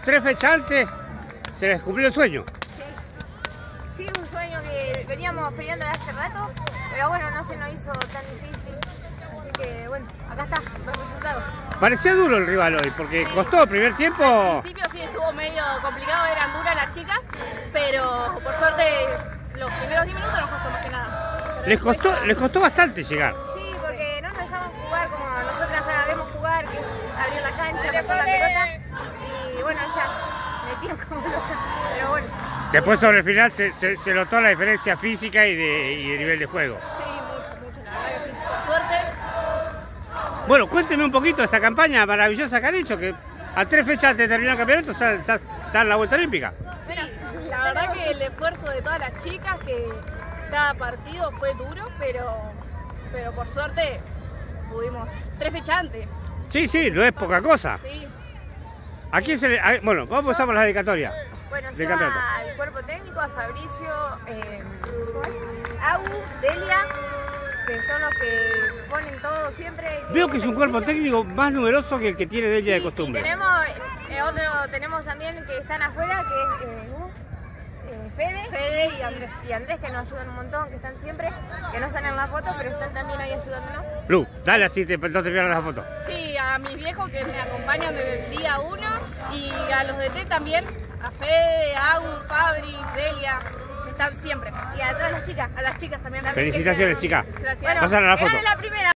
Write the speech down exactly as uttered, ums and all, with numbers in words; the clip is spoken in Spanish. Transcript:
tres fechas antes se les cumplió el sueño. Sí, sí, un sueño que veníamos peleando de hace rato, pero bueno, no se nos hizo tan difícil. Así que bueno, acá está el resultado. Parecía duro el rival hoy, porque sí. costó el primer tiempo. Al principio sí estuvo medio complicado, eran duras las chicas, pero por suerte los primeros diez minutos nos costó más que nada. Les costó, ya... les costó bastante llegar. Sí, porque no nos dejaban jugar como nosotras sabemos jugar, que abrir la cancha, pasar la pelota. Y bueno, ya metían como loca, pero bueno. Después sobre el final se, se, se notó la diferencia física y de, y de nivel de juego. Sí, mucho, mucho, la verdad que sí. Por suerte. Bueno, cuénteme un poquito de esta campaña maravillosa que han hecho, que a tres fechas antes de terminar el campeonato ya, ya está en la vuelta olímpica. Sí, la verdad que el esfuerzo de todas las chicas, que cada partido fue duro, pero, pero por suerte pudimos tres fechas antes. Sí, sí, no es poca cosa. Sí. ¿A quién se le...? A, bueno, vamos a empezar por la dedicatoria. Bueno, del yo campeonato. al cuerpo técnico, a Fabricio, eh, Agu, Delia, que son los que ponen todo siempre. Que Veo que es un cuerpo técnico más numeroso que el que tiene Delia sí, de costumbre. Y tenemos, eh, otro, tenemos también que están afuera, que es eh, eh, Fede, Fede y Andrés. Y Andrés, que nos ayudan un montón, que están siempre, que no salen en la foto, pero están también ahí ayudándonos. Lu, dale así, te, no te pierdas la foto. Sí, a mis viejos que me acompañan desde el día uno y a los de T también, a Fede, Agu, Fabri, Delia, que están siempre. Y a todas las chicas. A las chicas también. Felicitaciones, chicas. Gracias. Bueno, Pasan a la que foto. gane la primera.